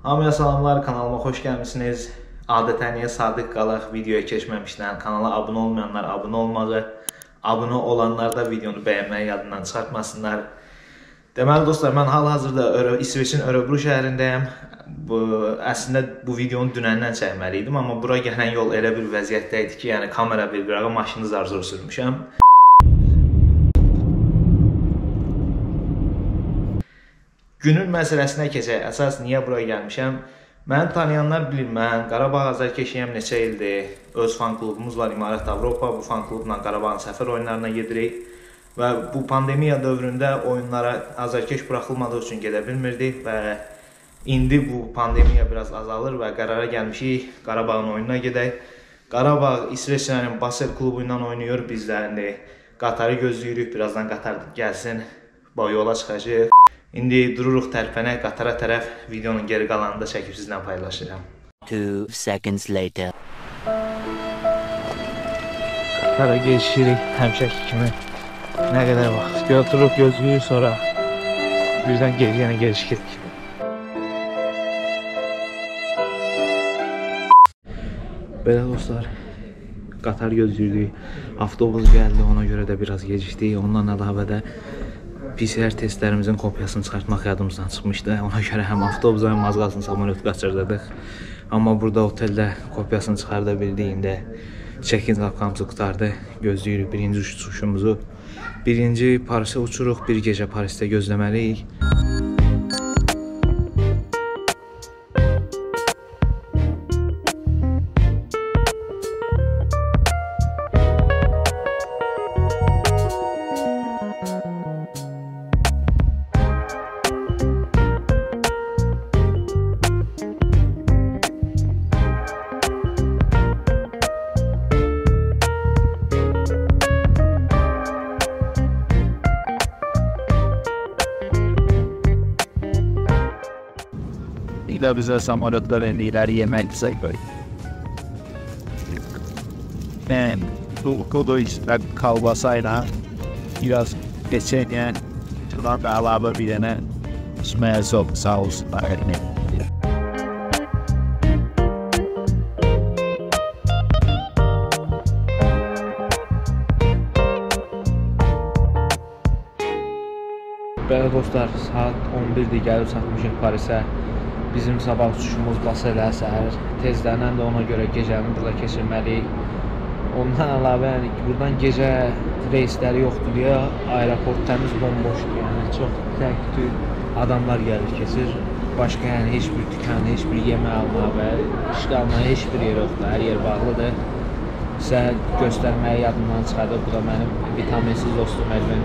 Hamıya salamlar, kanalıma xoş gəlmisiniz. Adətən niyə sadiq qalaq videoya keçməmişdən, kanala abunə olmayanlar abunə olmağı, abunə olanlar da videonu bəyənməyi yadından çıxartmasınlar. Deməli dostlar, mən hal-hazırda İsveçin Örebro şəhərindəyəm. Əslində bu videonu dünəndən çəkməli idim, amma bura gələn yol elə bir vəziyyətdə idi ki, yəni kamera bir qırağa, maşını zar-zor sürmüşəm. Günün məsələsinə keçək. Əsas niyə buraya gəlmişəm? Məni tanıyanlar bilir, mən Qarabağ azarkeşiyəm neçə ildir. Öz fan klubumuz var, İmarət Avropa. Bu fan klubla Qarabağın səfər oyunlarına gedirik. Və bu pandemiya dövründə oyunlara azarkeş buraxılmadığı üçün gedə bilmirdik. Və indi bu pandemiya biraz azalır və qərara gəlmişik Qarabağın oyununa gedək. Qarabağ İsveçrənin Basel klubu ilə oynayır. Biz də indi Qatarı gözləyirik. Birazdan Qatar gəlsin, yola çıxacaq. İndi dururuq tərpənək, Qatara tərəf videonun geri qalanını da çəkib sizlə paylaşacağım. 2 seconds later. Qatara geçirik həmişəki kimi. Nə qədər vaxt götürüb gözləyirik, sonra birdən yenə gecikirik. Belə dostlar, Qatar gözləyirdik. Avtobus gəldi, ona görə də biraz gecikdik. Ondan əlavə də PCR testlərimizin kopyasını çıxartmaq yadımızdan çıxmışdı. Ona görə həm avtobusa, həm az qalsın samolyot qaçırdıq. Amma burada oteldə kopyasını çıxarda bildik. İndi check-in qapqamızı qutardı. Gözləyirik birinci uçuşumuzu. Birinci Parisə uçuruq, bir gecə Parisdə gözləməliyik. İlə bizə samolyotlar enlikləri yeməkdirsə qoy. Ben kodu işte kalbasayla biraz geçeyen çılan da əlavə bir dənə sməyə sok sağ olsunlar. Belə dostlar, saat 11'dir, gəlib çatmışıq Parisə. Bizim sabah uçuşumuz Baselə səhər. Tezlənən də ona görə gecəni burada keçirməliyik. Ondan əlavə, yəni buradan gecə reysləri yoxdur deyə aeroport təmiz bomboşdur. Yəni çox tək adamlar gəlir, keçir. Başqa yəni heç bir dükan, heç bir yemək alma və işdə almaya heç bir yer yoxdur. Hər yer bağlıdır. Sizə göstərməyi yadımdan çıxardı. Bu da mənim vitaminsiz dostum Elvin.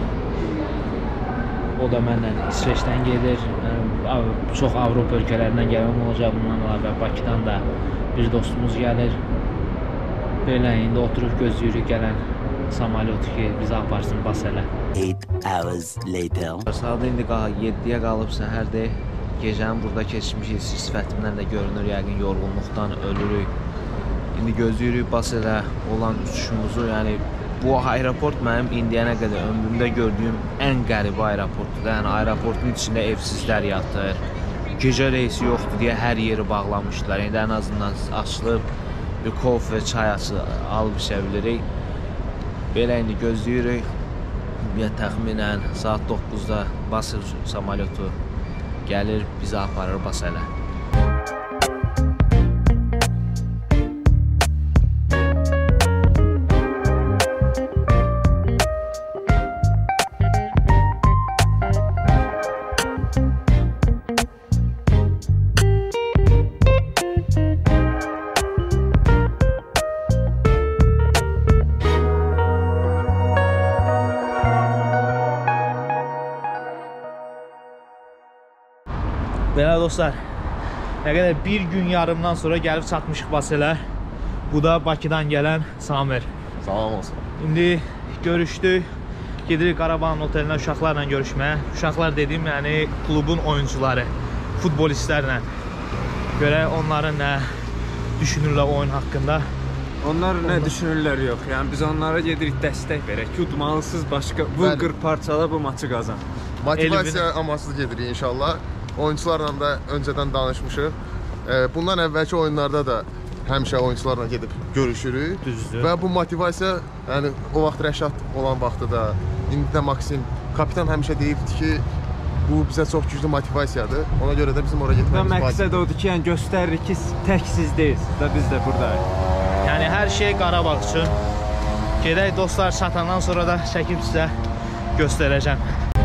O da mənlə İsveçdən gedir. Çox Avropa ölkələrindən gələn olacaq. Bundan əlavə Bakıdan da bir dostumuz gəlir. Belə indi oturub gözləyirik gələn samolyotu ki, bizi aparsın Baselə. 8 hours later. Saat indi 7-yə qalıb səhərdir. Gecəni burada keçmişik. Sifətimdən də görünür, yəqin yorğunluqdan ölürük. İndi gözləyirik Baselə olan uçuşumuzu. Yəni bu aeroport mənim indiyənə qədər ömrümdə gördüyüm ən qəribə aeroportdur. Yəni aeroportun içində evsizlər yatır. Gecə reysi yoxdur deyə hər yeri bağlamışdılar. İndi ən azından açılıb bir kofe, çay alıb içə bilirik. Belə indi gözləyirik. Təxminən saat 9-da Basel samolyotu gəlir, bizi aparır Baselə. Belə dostlar, nə qədər bir gün yarımdan sonra gəlib çatmışıq Baselə. Bu da Bakıdan gələn Samir. Salam olsun. İndi görüşdük, gedirik Qarabağın otelinə uşaqlarla görüşməyə. Uşaqlar dediyim, yəni klubun oyuncuları, futbolistlərlə. Görək onların nə düşünürlər oyun haqqında. Onlar nə düşünürlər yox, yəni biz onlara gedirik dəstək verək ki, udmalısız başqa vılqır parçala bu maçı qazan. Motivasiya amansız gedirik inşallah. oyuncularla da öncədən danışmışıq. Bundan əvvəlki oyunlarda da həmişə oyuncularla gedib görüşürük. Düzdür. Və bu motivasiya, yəni o vaxt Rəşad olan vaxtı da, indi də Maksim, kapitan həmişə deyibdi ki, bu bizə çox güclü motivasiyadır. Ona görə də bizim oraya getməyimiz vacibdir. Məqsəd odur ki, yəni göstəririk ki, tək siz deyilsiniz də, biz də buradayıq. Yəni hər şey Qarabağ üçün. Gedək dostlar, çatandan sonra da çəkib sizə göstərəcəm.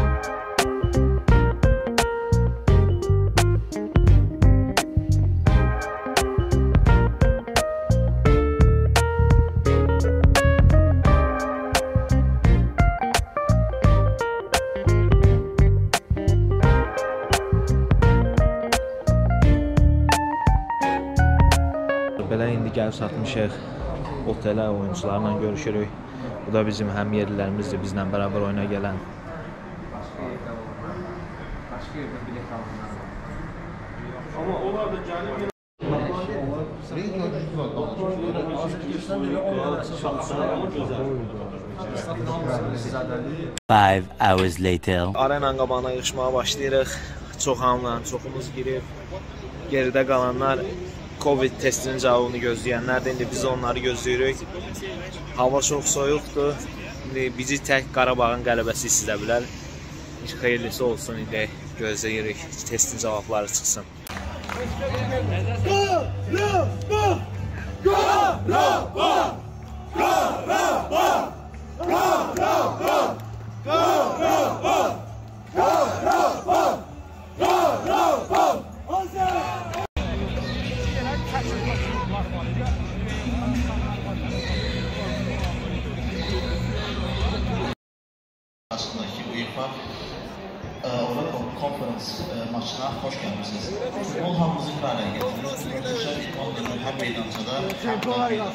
Belə indi gəlib satmışıq otelə, oyuncularla görüşürük. Bu da bizim həm yerlilərimizdir, bizlə bərabər oyuna gələn. Five hours later. Arenanın qabağına yığışmağa başlayırıq. Çoxumuz girib. Geridə qalanlar Covid testinin cavabını gözləyənlərdir. İndi biz onları gözləyirik. Hava çox soyuqdur. İndi bizi tək Qarabağın qələbəsi sizə bilər. Xeyirlisi olsun, indi gözləyirik. Testin cavabları çıxsın. Arasındaki UEFA Avrupa Conference maçına hoş gelmişsiniz. Futbol havamızı bir araya getirdiniz. Muhteşem bir konuda hem meydancada hem de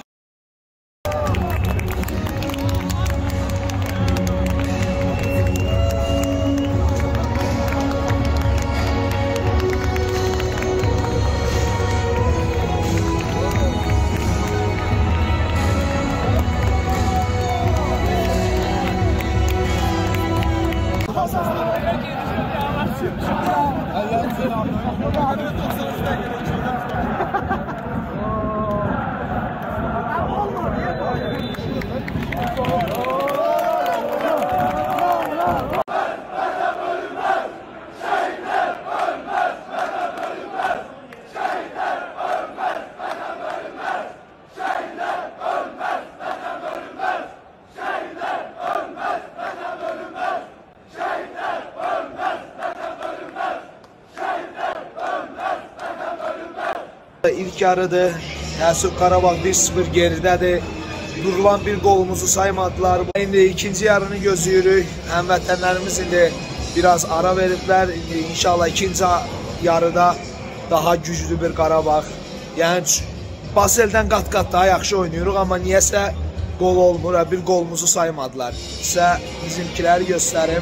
İlk yarıdır. Təəssüf Qarabağ 1-0 geridədir. Durulan bir qolumuzu saymadılar. İndi ikinci yarını gözləyirik. Həmvətənlərimiz indi biraz ara veriblər. İndi inşallah ikinci yarıda daha güclü bir Qarabağ. Yəni Baseldən qat-qat daha yaxşı oynayırıq, amma niyəsə qol olmur. Bir qolumuzu saymadılar. Sizə bizimkiləri göstərim.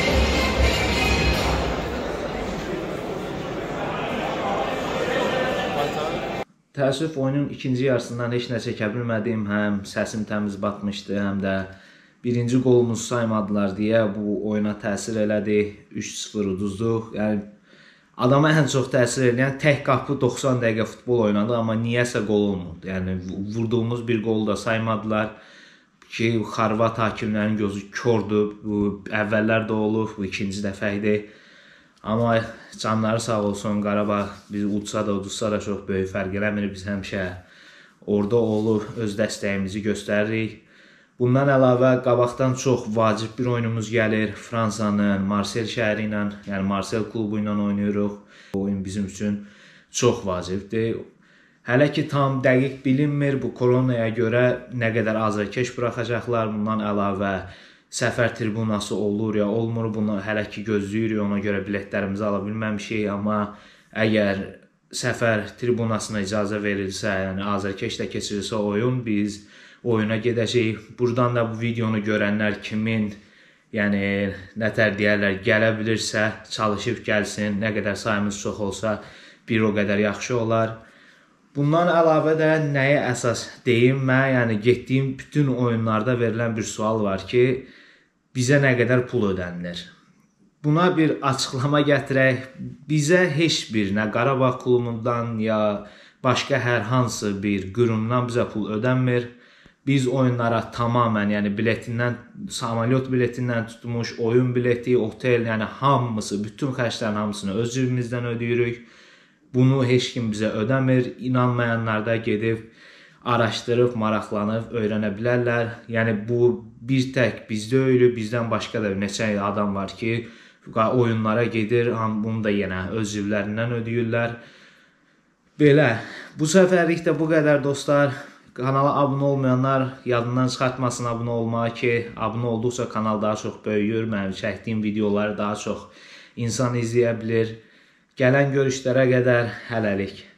Təəssüf oyunun ikinci yarısından heç nə çəkə bilmədim. Həm səsim təmiz batmışdı, həm də birinci qolumuzu saymadılar deyə bu oyuna təsir elədi. 3-0 uduzduq. Yəni adama ən çox təsir edən tək qapı 90 dəqiqə futbol oynadı, amma niyəsə qol olmadı. Yəni vurduğumuz bir qolu da saymadılar ki, Xorvat hakimlərin gözü kördür. Bu əvvəllər də olub, bu ikinci dəfə idi. Amma canları sağ olsun, Qarabağ biz udsa da uduzsa da çox böyük fərq eləmir. Biz həmişə orada olub öz dəstəyimizi göstəririk. Bundan əlavə qabaqdan çox vacib bir oyunumuz gəlir. Fransanın Marsel şəhəri ilə, yəni Marsel klubu ilə oynayırıq. Bu oyun bizim üçün çox vacibdir. Hələ ki tam dəqiq bilinmir bu koronaya görə nə qədər azarkeş buraxacaqlar. Bundan əlavə səfər tribunası olur ya olmur, bunu hələ ki gözləyirik, ona görə biletlərimizi ala bilməmişik, amma əgər səfər tribunasına icazə verilsə, yəni azarkeşlə keçirilsə oyun, biz oyuna gedəcəyik. Buradan da bu videonu görənlər kimin, yəni nətər deyərlər, gələ bilirsə, çalışıb gəlsin, nə qədər sayımız çox olsa, bir o qədər yaxşı olar. Bundan əlavə də nəyə əsas deyim, mən yəni getdiyim bütün oyunlarda verilən bir sual var ki, bizə nə qədər pul ödənilir? buna bir açıqlama gətirək. Bizə heç bir, nə Qarabağ klumundan ya başqa hər hansı bir qurumdan bizə pul ödənmir. Biz oyunlara tamamən, yəni biletindən, samolyot biletindən tutmuş, oyun bileti, otel, yəni hamısı, bütün xərclərin hamısını öz cibimizdən ödəyirik. Bunu heç kim bizə ödəmir. İnanmayanlar da gedib araşdırıb, maraqlanıb, öyrənə bilərlər. Yəni bu bir tək bizdə öyle, bizdən başqa da neçə adam var ki, oyunlara gedir, bunu da yenə öz ciblərindən ödəyirlər. Belə, bu səfərlik də bu qədər dostlar. Kanala abunə olmayanlar yadından çıxartmasın abunə olmağı ki, abunə olduqca kanal daha çox böyüyür. Mənim çəkdiyim videoları daha çox insan izləyə bilir. Gələn görüşlərə qədər hələlik.